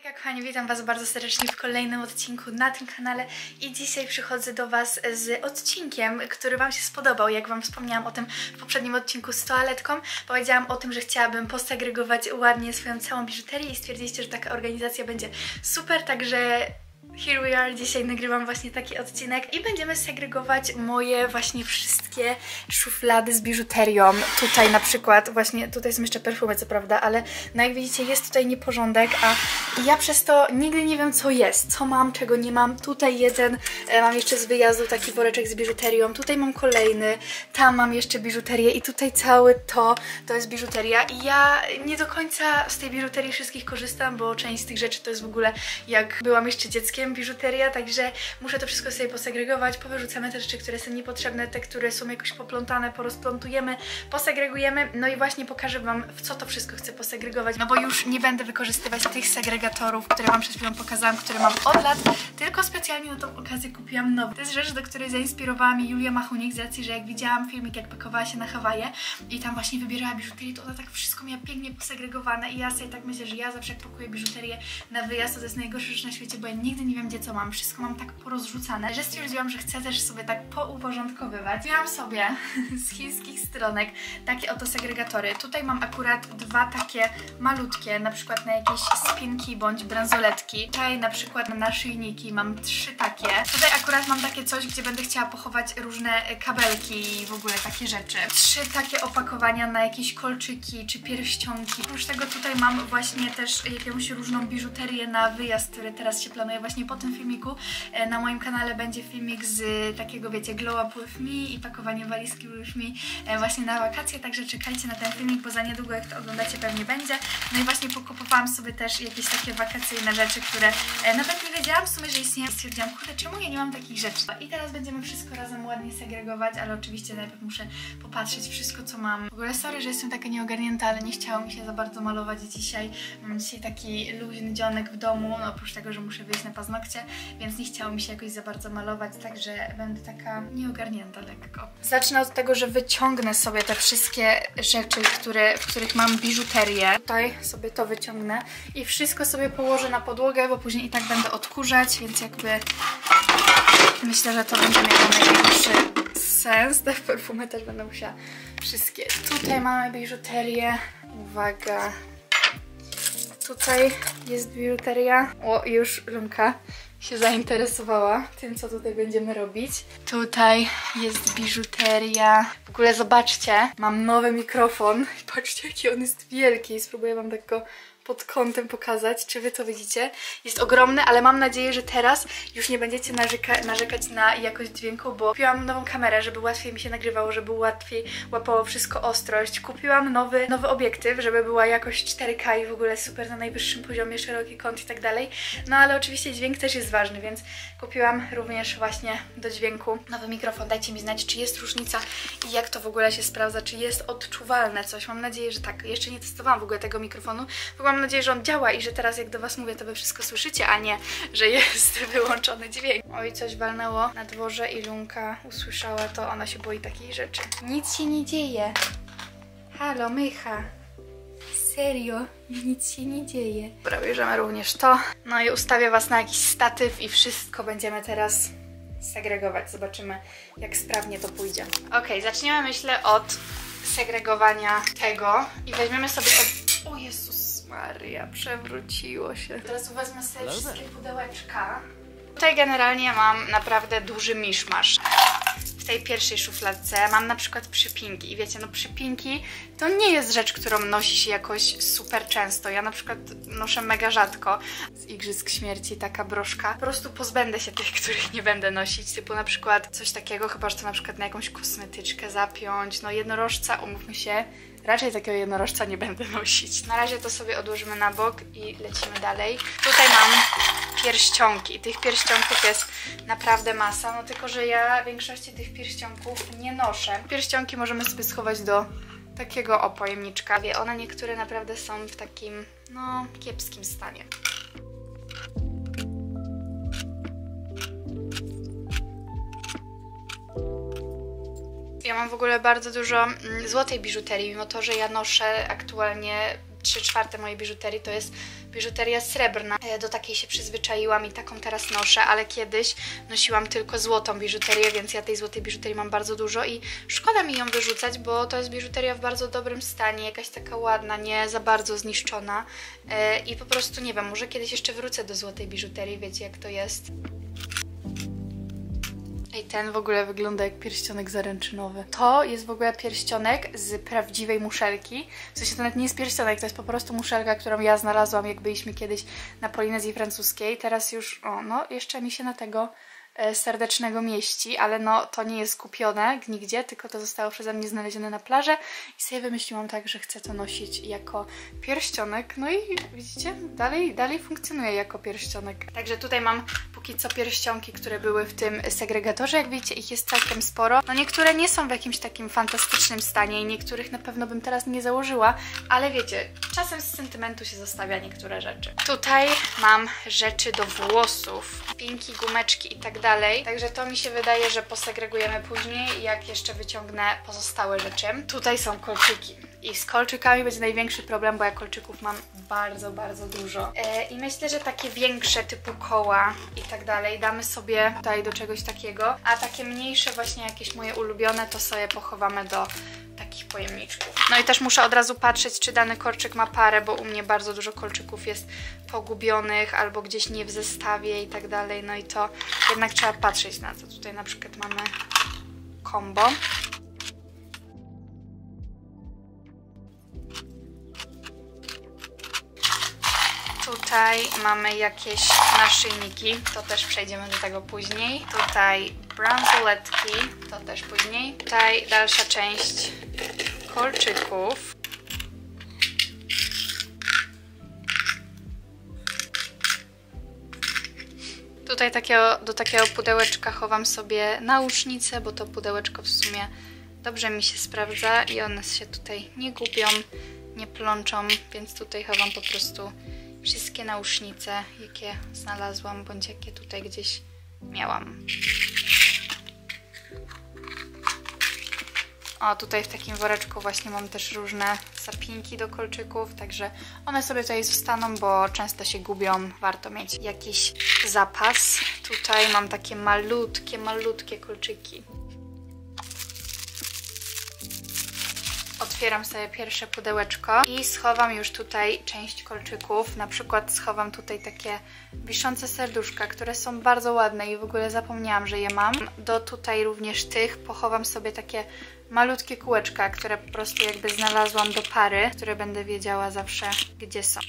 Hej kochani, witam Was bardzo serdecznie w kolejnym odcinku na tym kanale i dzisiaj przychodzę do Was z odcinkiem, który Wam się spodobał. Jak Wam wspomniałam o tym w poprzednim odcinku z toaletką, powiedziałam o tym, że chciałabym posegregować ładnie swoją całą biżuterię i stwierdziliście, że taka organizacja będzie super, także here we are, dzisiaj nagrywam właśnie taki odcinek i będziemy segregować moje właśnie wszystkie szuflady z biżuterią. Tutaj na przykład, właśnie tutaj są jeszcze perfumy co prawda, ale no jak widzicie jest tutaj nieporządek, a ja przez to nigdy nie wiem co jest, co mam, czego nie mam. Tutaj jeden, mam jeszcze z wyjazdu taki woreczek z biżuterią, tutaj mam kolejny, tam mam jeszcze biżuterię i tutaj całe to jest biżuteria i ja nie do końca z tej biżuterii wszystkich korzystam, bo część z tych rzeczy to jest w ogóle jak byłam jeszcze dzieckiem biżuteria, także muszę to wszystko sobie posegregować, powyrzucamy te rzeczy, które są niepotrzebne, te, które są jakoś poplątane, porozplątujemy, posegregujemy, no i właśnie pokażę Wam, w co to wszystko chcę posegregować, no bo już nie będę wykorzystywać tych segregatorów, które Wam przed chwilą pokazałam, które mam od lat, tylko specjalnie na tą okazję kupiłam nowe. To jest rzecz, do której zainspirowała mnie Julia Machunik, z racji, że jak widziałam filmik, jak pakowała się na Hawaje i tam właśnie wybierała biżuterię, to ona tak wszystko miała pięknie posegregowane i ja sobie tak myślę, że ja zawsze jak pakuję biżuterię na wyjazd, to jest najgorsze rzecz na świecie, bo ja nigdy nie wiem, gdzie co mam. Wszystko mam tak porozrzucane, że stwierdziłam, że chcę też sobie tak pouporządkowywać. Miałam sobie z chińskich stronek takie oto segregatory. Tutaj mam akurat dwa takie malutkie, na przykład na jakieś spinki bądź bransoletki. Tutaj na przykład na naszyjniki mam trzy takie. Tutaj akurat mam takie coś, gdzie będę chciała pochować różne kabelki i w ogóle takie rzeczy. Trzy takie opakowania na jakieś kolczyki czy pierścionki. Oprócz tego tutaj mam właśnie też jakąś różną biżuterię na wyjazd, który teraz się planuje właśnie po tym filmiku. Na moim kanale będzie filmik z takiego, wiecie, glow up with me i pakowanie walizki with me właśnie na wakacje, także czekajcie na ten filmik, bo za niedługo jak to oglądacie pewnie będzie. No i właśnie pokupowałam sobie też jakieś takie wakacyjne rzeczy, które nawet nie wiedziałam w sumie, że istnieją. Stwierdziłam, kurde, czemu ja nie mam takich rzeczy? I teraz będziemy wszystko razem ładnie segregować, ale oczywiście najpierw muszę popatrzeć wszystko, co mam. W ogóle sorry, że jestem taka nieogarnięta, ale nie chciało mi się za bardzo malować dzisiaj. Mam dzisiaj taki luźny dzionek w domu, no oprócz tego, że muszę wyjść na paznokcie, więc nie chciało mi się jakoś za bardzo malować, także będę taka nieogarnięta lekko. Zacznę od tego, że wyciągnę sobie te wszystkie rzeczy, w których mam biżuterię. Tutaj sobie to wyciągnę i wszystko sobie położę na podłogę, bo później i tak będę odkurzać, więc jakby myślę, że to będzie miało największy sens. Te perfumy też będę musiała wszystkie. Tutaj mamy biżuterię. Uwaga. Tutaj jest biżuteria. O, już Lunka się zainteresowała tym, co tutaj będziemy robić. Tutaj jest biżuteria. W ogóle zobaczcie, mam nowy mikrofon. Patrzcie, jaki on jest wielki. Spróbuję Wam tak go pod kątem pokazać, czy Wy to widzicie. Jest ogromny, ale mam nadzieję, że teraz już nie będziecie narzekać na jakość dźwięku, bo kupiłam nową kamerę, żeby łatwiej mi się nagrywało, żeby łatwiej łapało wszystko ostrość. Kupiłam nowy obiektyw, żeby była jakość 4K i w ogóle super na najwyższym poziomie, szeroki kąt i tak dalej. No ale oczywiście dźwięk też jest ważny, więc kupiłam również właśnie do dźwięku nowy mikrofon. Dajcie mi znać, czy jest różnica i jak to w ogóle się sprawdza, czy jest odczuwalne coś. Mam nadzieję, że tak. Jeszcze nie testowałam w ogóle tego mikrofonu, bo mam nadzieję, że on działa i że teraz jak do Was mówię, to Wy wszystko słyszycie, a nie, że jest wyłączony dźwięk. Oj, coś walnęło na dworze i Lunka usłyszała to, ona się boi takiej rzeczy. Nic się nie dzieje. Halo, Mycha. Serio, nic się nie dzieje. Dobra, bierzemy również to. No i ustawię Was na jakiś statyw i wszystko będziemy teraz segregować. Zobaczymy, jak sprawnie to pójdzie. Ok, zaczniemy myślę od segregowania tego i weźmiemy sobie O Jezus Maria, przewróciło się. Teraz wezmę sobie wszystkie pudełeczka. Tutaj generalnie mam naprawdę duży miszmasz. W tej pierwszej szufladce mam na przykład przypinki i wiecie, no przypinki to nie jest rzecz, którą nosi się jakoś super często. Ja na przykład noszę mega rzadko. Z Igrzysk Śmierci taka broszka. Po prostu pozbędę się tych, których nie będę nosić, typu na przykład coś takiego, chyba że to na przykład na jakąś kosmetyczkę zapiąć. No jednorożca, umówmy się, raczej takiego jednorożca nie będę nosić. Na razie to sobie odłożymy na bok i lecimy dalej. Tutaj mam pierścionki. Tych pierścionków jest naprawdę masa, no tylko że ja większości tych pierścionków nie noszę. Pierścionki możemy sobie schować do takiego pojemniczka. One niektóre naprawdę są w takim, no, kiepskim stanie. Ja mam w ogóle bardzo dużo złotej biżuterii, mimo to, że ja noszę aktualnie 3/4 mojej biżuterii to jest biżuteria srebrna. Do takiej się przyzwyczaiłam i taką teraz noszę, ale kiedyś nosiłam tylko złotą biżuterię, więc ja tej złotej biżuterii mam bardzo dużo i szkoda mi ją wyrzucać, bo to jest biżuteria w bardzo dobrym stanie, jakaś taka ładna, nie za bardzo zniszczona i po prostu nie wiem, może kiedyś jeszcze wrócę do złotej biżuterii, wiecie jak to jest. I ten w ogóle wygląda jak pierścionek zaręczynowy. To jest w ogóle pierścionek z prawdziwej muszelki. W sensie to nawet nie jest pierścionek, to jest po prostu muszelka, którą ja znalazłam, jak byliśmy kiedyś na Polinezji Francuskiej. Teraz już, no jeszcze mi się na tego serdecznego mieści, ale no to nie jest kupione nigdzie, tylko to zostało przeze mnie znalezione na plaży i sobie wymyśliłam tak, że chcę to nosić jako pierścionek. No i widzicie, dalej funkcjonuje jako pierścionek. Także tutaj mam póki co pierścionki, które były w tym segregatorze. Jak widzicie, ich jest całkiem sporo. No niektóre nie są w jakimś takim fantastycznym stanie i niektórych na pewno bym teraz nie założyła, ale wiecie, czasem z sentymentu się zostawia niektóre rzeczy. Tutaj mam rzeczy do włosów, pinki, gumeczki i tak dalej. Także to mi się wydaje, że posegregujemy później, jak jeszcze wyciągnę pozostałe rzeczy. Tutaj są kolczyki. I z kolczykami będzie największy problem, bo ja kolczyków mam bardzo dużo. I myślę, że takie większe typu koła i tak dalej damy sobie tutaj do czegoś takiego, a takie mniejsze właśnie jakieś moje ulubione to sobie pochowamy do takich pojemniczków. No i też muszę od razu patrzeć, czy dany kolczyk ma parę, bo u mnie bardzo dużo kolczyków jest pogubionych albo gdzieś nie w zestawie i tak dalej. No i to jednak trzeba patrzeć na to. Tutaj na przykład mamy combo. Tutaj mamy jakieś naszyjniki, to też przejdziemy do tego później. Tutaj bransoletki, to też później. Tutaj dalsza część kolczyków. Tutaj do takiego pudełeczka chowam sobie nausznice, bo to pudełeczko w sumie dobrze mi się sprawdza i one się tutaj nie gubią, nie plączą, więc tutaj chowam po prostu wszystkie nausznice, jakie znalazłam, bądź jakie tutaj gdzieś miałam. O, tutaj w takim woreczku właśnie mam też różne zapinki do kolczyków, także one sobie tutaj zostaną, bo często się gubią. Warto mieć jakiś zapas. Tutaj mam takie malutkie kolczyki. Otwieram sobie pierwsze pudełeczko i schowam już tutaj część kolczyków. Na przykład schowam tutaj takie wiszące serduszka, które są bardzo ładne i w ogóle zapomniałam, że je mam. Do tutaj również tych pochowam sobie takie malutkie kółeczka, które po prostu jakby znalazłam do pary, które będę wiedziała zawsze, gdzie są.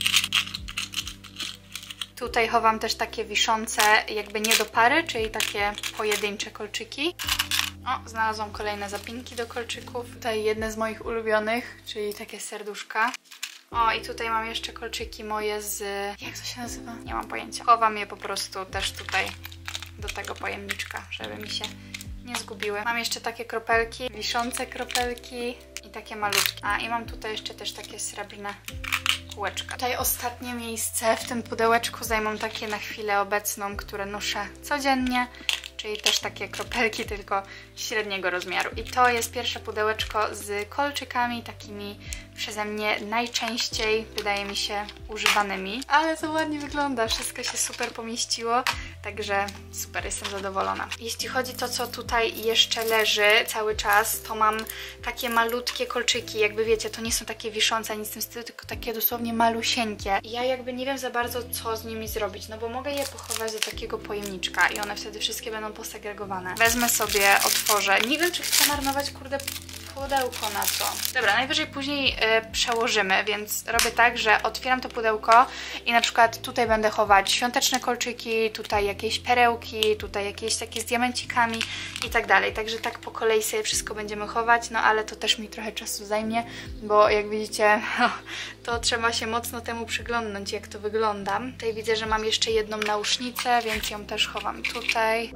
Tutaj chowam też takie wiszące jakby nie do pary, czyli takie pojedyncze kolczyki. O, znalazłam kolejne zapinki do kolczyków. Tutaj jedne z moich ulubionych, czyli takie serduszka. O, i tutaj mam jeszcze kolczyki moje z... jak to się nazywa? Nie mam pojęcia. Chowam je po prostu też tutaj do tego pojemniczka, żeby mi się nie zgubiły. Mam jeszcze takie kropelki, wiszące kropelki i takie malutkie. A, i mam tutaj jeszcze też takie srebrne kółeczka. Tutaj ostatnie miejsce w tym pudełeczku zajmą takie na chwilę obecną, które noszę codziennie. Czyli też takie kropelki, tylko średniego rozmiaru. I to jest pierwsze pudełeczko z kolczykami, takimi przeze mnie najczęściej, wydaje mi się, używanymi. Ale to ładnie wygląda, wszystko się super pomieściło, także super, jestem zadowolona. Jeśli chodzi o to, co tutaj jeszcze leży cały czas, to mam takie malutkie kolczyki, jakby wiecie, to nie są takie wiszące, nic w tym stylu, tylko takie dosłownie malusieńkie. I ja jakby nie wiem za bardzo, co z nimi zrobić, no bo mogę je pochować do takiego pojemniczka i one wtedy wszystkie będą posegregowane. Wezmę sobie, otworzę. Nie wiem, czy chcę marnować, kurde, pudełko na to. Dobra, najwyżej później przełożymy, więc robię tak, że otwieram to pudełko i na przykład tutaj będę chować świąteczne kolczyki, tutaj jakieś perełki, tutaj jakieś takie z diamencikami i tak dalej. Także tak po kolei sobie wszystko będziemy chować, no ale to też mi trochę czasu zajmie, bo jak widzicie, to trzeba się mocno temu przyglądnąć, jak to wygląda. Tutaj widzę, że mam jeszcze jedną nausznicę, więc ją też chowam tutaj.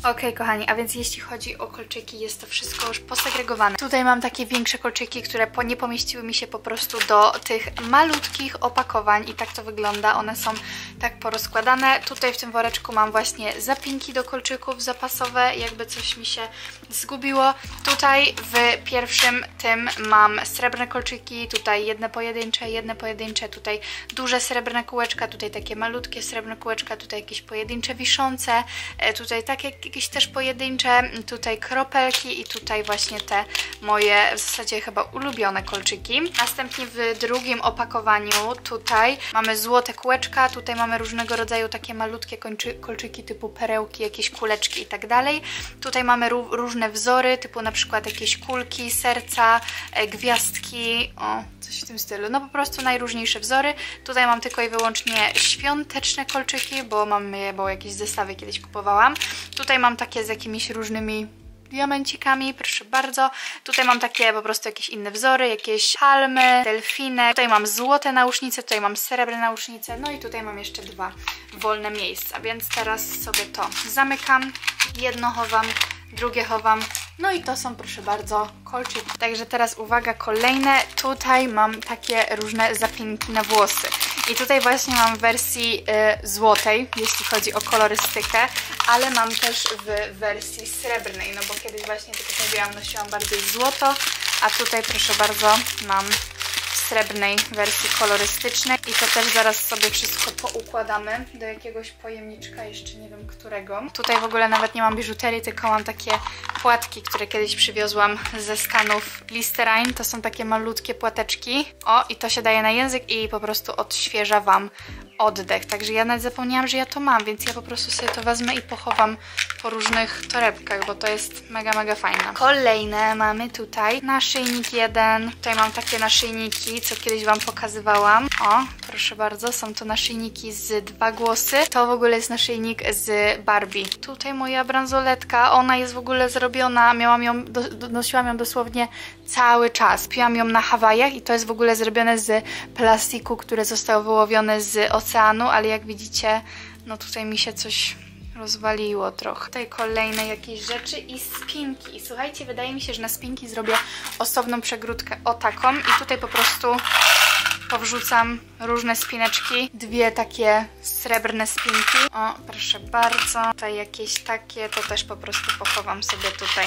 Okej, kochani, a więc jeśli chodzi o kolczyki, jest to wszystko już posegregowane. Tutaj mam takie większe kolczyki, które nie pomieściły mi się po prostu do tych malutkich opakowań i tak to wygląda. One są tak porozkładane. Tutaj w tym woreczku mam właśnie zapinki do kolczyków zapasowe, jakby coś mi się zgubiło. Tutaj w pierwszym tym mam srebrne kolczyki, tutaj jedne pojedyncze, tutaj duże srebrne kółeczka, tutaj takie malutkie srebrne kółeczka, tutaj jakieś pojedyncze wiszące, tutaj takie jakieś też pojedyncze, tutaj kropelki i tutaj właśnie te moje w zasadzie chyba ulubione kolczyki. Następnie w drugim opakowaniu tutaj mamy złote kółeczka, tutaj mamy różnego rodzaju takie malutkie kolczyki typu perełki, jakieś kuleczki i tak dalej. Tutaj mamy różne wzory, typu na przykład jakieś kulki, serca, gwiazdki, o, coś w tym stylu. No po prostu najróżniejsze wzory. Tutaj mam tylko i wyłącznie świąteczne kolczyki, bo mam je, bo jakieś zestawy kiedyś kupowałam. Tutaj mam takie z jakimiś różnymi diamencikami, proszę bardzo. Tutaj mam takie po prostu jakieś inne wzory, jakieś palmy, delfiny. Tutaj mam złote nausznice, tutaj mam srebrne nausznice, no i tutaj mam jeszcze dwa wolne miejsca, więc teraz sobie to zamykam, jedno chowam, drugie chowam, no i to są, proszę bardzo, kolczyki. Także teraz uwaga, kolejne. Tutaj mam takie różne zapinki na włosy. I tutaj właśnie mam w wersji złotej, jeśli chodzi o kolorystykę, ale mam też w wersji srebrnej, no bo kiedyś właśnie, tak jak mówiłam, nosiłam bardziej złoto, a tutaj, proszę bardzo, mam w srebrnej wersji kolorystycznej i to też zaraz sobie wszystko poukładamy do jakiegoś pojemniczka, jeszcze nie wiem którego. Tutaj w ogóle nawet nie mam biżuterii, tylko mam takie płatki, które kiedyś przywiozłam ze Stanów Listerine. To są takie malutkie płateczki. O, i to się daje na język i po prostu odświeża Wam oddech. Także ja nawet zapomniałam, że ja to mam, więc ja po prostu sobie to wezmę i pochowam po różnych torebkach, bo to jest mega, mega fajne. Kolejne mamy tutaj naszyjnik jeden. Tutaj mam takie naszyjniki, co kiedyś Wam pokazywałam. O, proszę bardzo, są to naszyjniki z 2 głosy. To w ogóle jest naszyjnik z Barbie. Tutaj moja bransoletka, ona jest w ogóle zrobiona, miałam ją, nosiłam ją dosłownie cały czas. Piłam ją na Hawajach i to jest w ogóle zrobione z plastiku, które zostało wyłowione z oceanu, ale jak widzicie, no tutaj mi się coś rozwaliło trochę. Tutaj kolejne jakieś rzeczy i spinki. I słuchajcie, wydaje mi się, że na spinki zrobię osobną przegródkę o taką i tutaj po prostu powrzucam różne spineczki. 2 takie srebrne spinki. O, proszę bardzo. Tutaj jakieś takie, to też po prostu pochowam sobie tutaj.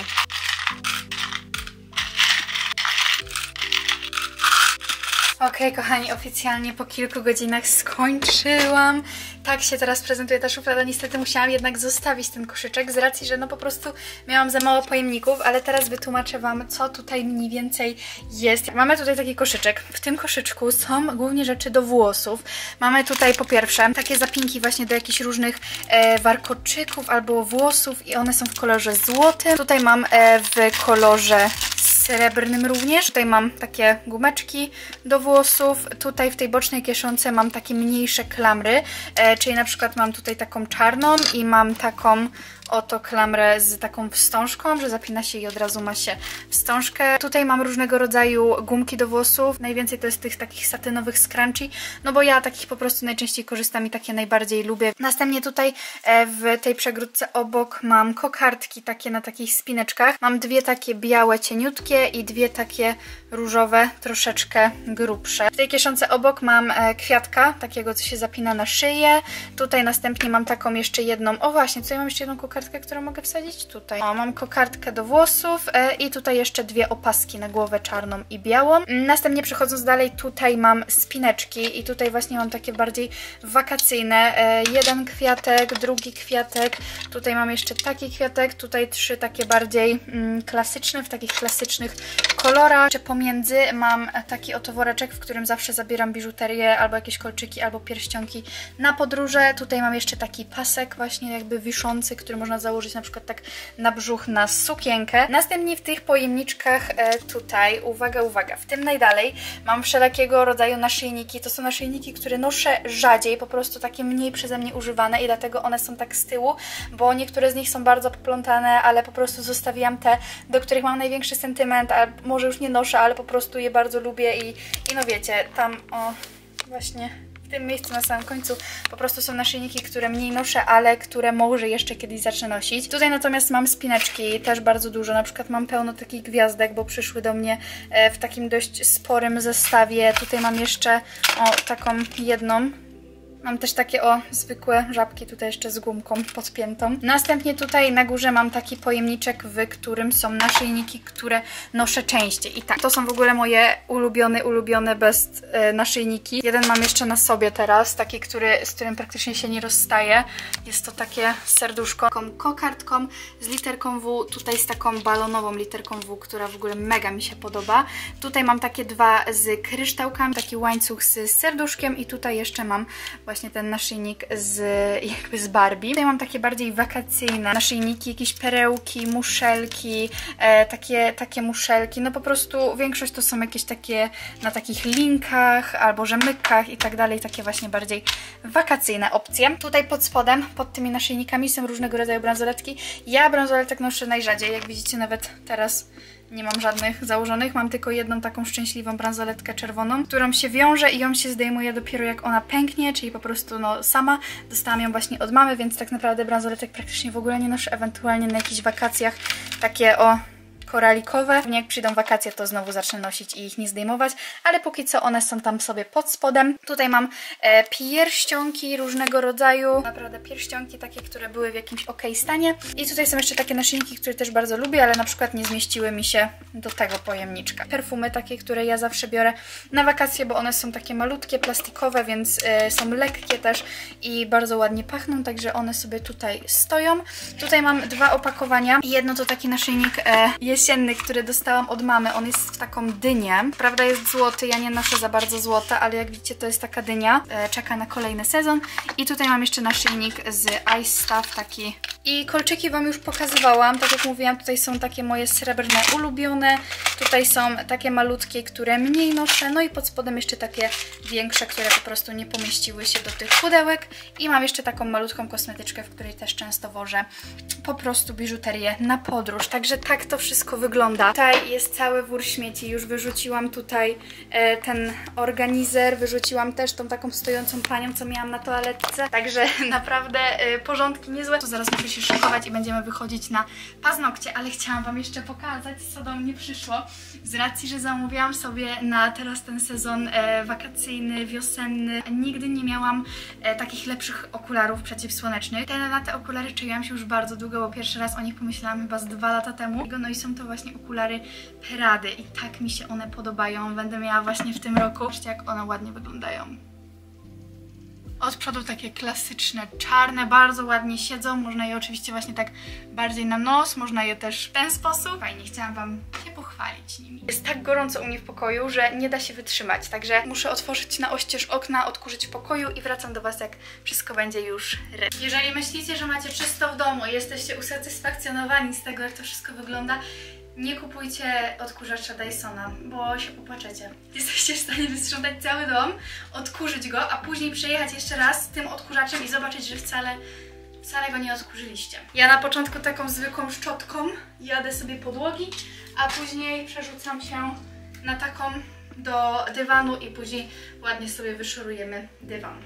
Okej, kochani, oficjalnie po kilku godzinach skończyłam. Tak się teraz prezentuje ta szuflada. Niestety musiałam jednak zostawić ten koszyczek z racji, że no po prostu miałam za mało pojemników, ale teraz wytłumaczę Wam, co tutaj mniej więcej jest. Mamy tutaj taki koszyczek. W tym koszyczku są głównie rzeczy do włosów. Mamy tutaj po pierwsze takie zapinki właśnie do jakichś różnych warkoczyków albo włosów i one są w kolorze złotym. Tutaj mam w kolorze srebrnym również. Tutaj mam takie gumeczki do włosów. Tutaj w tej bocznej kieszonce mam takie mniejsze klamry, czyli na przykład mam tutaj taką czarną i mam taką oto klamrę z taką wstążką, że zapina się i od razu ma się wstążkę. Tutaj mam różnego rodzaju gumki do włosów. Najwięcej to jest tych takich satynowych scrunchie, no bo ja takich po prostu najczęściej korzystam i takie najbardziej lubię. Następnie tutaj w tej przegródce obok mam kokardki takie na takich spineczkach. Mam 2 takie białe, cieniutkie i 2 takie różowe, troszeczkę grubsze. W tej kieszonce obok mam kwiatka, takiego, co się zapina na szyję. Tutaj następnie mam taką jeszcze jedną, o właśnie, co ja mam jeszcze jedną kokardkę, którą mogę wsadzić tutaj. O, mam kokardkę do włosów i tutaj jeszcze 2 opaski na głowę, czarną i białą. Następnie przechodząc dalej, tutaj mam spineczki i tutaj właśnie mam takie bardziej wakacyjne. Jeden kwiatek, drugi kwiatek, tutaj mam jeszcze taki kwiatek, tutaj 3 takie bardziej klasyczne, w takich klasycznych kolorach. Jeszcze pomiędzy mam taki oto woreczek, w którym zawsze zabieram biżuterię, albo jakieś kolczyki, albo pierścionki na podróże. Tutaj mam jeszcze taki pasek właśnie jakby wiszący, który można założyć na przykład tak na brzuch, na sukienkę. Następnie w tych pojemniczkach tutaj, uwaga, uwaga, w tym najdalej mam wszelakiego rodzaju naszyjniki. To są naszyjniki, które noszę rzadziej, po prostu takie mniej przeze mnie używane i dlatego one są tak z tyłu, bo niektóre z nich są bardzo poplątane, ale po prostu zostawiłam te, do których mam największy sentyment, a może już nie noszę, ale po prostu je bardzo lubię i no wiecie, tam o właśnie w tym miejscu na samym końcu po prostu są naszyjniki, które mniej noszę, ale które może jeszcze kiedyś zacznę nosić. Tutaj natomiast mam spineczki, też bardzo dużo, na przykład mam pełno takich gwiazdek, bo przyszły do mnie w takim dość sporym zestawie. Tutaj mam jeszcze taką jedną. Mam też takie zwykłe żabki, tutaj jeszcze z gumką podpiętą. Następnie tutaj na górze mam taki pojemniczek, w którym są naszyjniki, które noszę częściej. I tak, to są w ogóle moje ulubione best naszyjniki. Jeden mam jeszcze na sobie teraz, taki, z którym praktycznie się nie rozstaje. Jest to takie serduszko, taką kokardką z literką W, tutaj z taką balonową literką W, która w ogóle mega mi się podoba. Tutaj mam takie dwa z kryształkami, taki łańcuch z serduszkiem i tutaj jeszcze mam właśnie ten naszyjnik z Barbie. Tutaj mam takie bardziej wakacyjne naszyjniki, jakieś perełki, muszelki, takie muszelki. No po prostu większość to są jakieś takie na takich linkach albo rzemykach i tak dalej, takie właśnie bardziej wakacyjne opcje. Tutaj pod spodem, pod tymi naszyjnikami są różnego rodzaju bransoletki. Ja bransoletek noszę najrzadziej, jak widzicie nawet teraz nie mam żadnych założonych, mam tylko jedną taką szczęśliwą bransoletkę czerwoną, którą się wiąże i ją się zdejmuje dopiero jak ona pęknie, czyli po prostu sama. Dostałam ją właśnie od mamy, więc tak naprawdę bransoletek praktycznie w ogóle nie noszę, ewentualnie na jakichś wakacjach takie koralikowe. Jak przyjdą wakacje, to znowu zacznę nosić i ich nie zdejmować, ale póki co one są tam sobie pod spodem. Tutaj mam pierścionki różnego rodzaju, naprawdę pierścionki takie, które były w jakimś stanie. I tutaj są jeszcze takie naszyjniki, które też bardzo lubię, ale na przykład nie zmieściły mi się do tego pojemniczka. Perfumy takie, które ja zawsze biorę na wakacje, bo one są takie malutkie, plastikowe, więc są lekkie też i bardzo ładnie pachną, także one sobie tutaj stoją. Tutaj mam dwa opakowania. Jedno to taki naszyjnik jesienny, który dostałam od mamy. On jest w taką dynię. Prawda jest złoty, ja nie noszę za bardzo złota, ale jak widzicie to jest taka dynia. Czeka na kolejny sezon. I tutaj mam jeszcze naszyjnik z Ice Stuff taki. I kolczyki Wam już pokazywałam. Tak jak mówiłam, tutaj są takie moje srebrne ulubione. Tutaj są takie malutkie, które mniej noszę. No i pod spodem jeszcze takie większe, które po prostu nie pomieściły się do tych pudełek. I mam jeszcze taką malutką kosmetyczkę, w której też często wożę po prostu biżuterię na podróż. Także tak to wszystko wygląda. Tutaj jest cały wór śmieci. Już wyrzuciłam tutaj ten organizer. Wyrzuciłam też tą taką stojącą panią, co miałam na toaletce. Także naprawdę porządki niezłe. Tu zaraz muszę się szykować i będziemy wychodzić na paznokcie, ale chciałam Wam jeszcze pokazać, co do mnie przyszło. Z racji, że zamówiłam sobie na teraz ten sezon wakacyjny, wiosenny. Nigdy nie miałam takich lepszych okularów przeciwsłonecznych. Na te okulary czaiłam się już bardzo długo, bo pierwszy raz o nich pomyślałam chyba z 2 lata temu. No i są to właśnie okulary Perady i tak mi się one podobają. Będę miała właśnie w tym roku. Zobaczcie, jak one ładnie wyglądają. Od przodu takie klasyczne, czarne, bardzo ładnie siedzą. Można je oczywiście właśnie tak bardziej na nos, można je też w ten sposób. Fajnie, chciałam Wam się pochwalić nimi. Jest tak gorąco u mnie w pokoju, że nie da się wytrzymać, także muszę otworzyć na oścież okna, odkurzyć w pokoju i wracam do Was, jak wszystko będzie już ready. Jeżeli myślicie, że macie czysto w domu i jesteście usatysfakcjonowani z tego, jak to wszystko wygląda, nie kupujcie odkurzacza Dysona, bo się popłaczecie. Jesteście w stanie wysprzątać cały dom, odkurzyć go, a później przejechać jeszcze raz z tym odkurzaczem i zobaczyć, że wcale go nie odkurzyliście. Ja na początku taką zwykłą szczotką jadę sobie podłogi, a później przerzucam się na taką do dywanu i później ładnie sobie wyszorujemy dywan.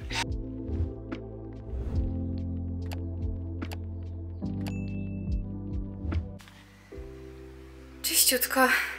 Czyściutko.